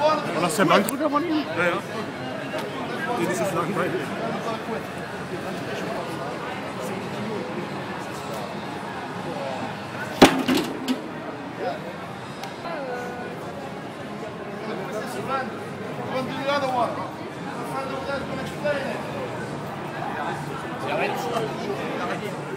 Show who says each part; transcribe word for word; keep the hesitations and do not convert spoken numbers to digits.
Speaker 1: War das der Bankdrücker von ihm? Ja, ja. Den ist es langweilig.
Speaker 2: Go and do the other one. My friend over there is going to explain it.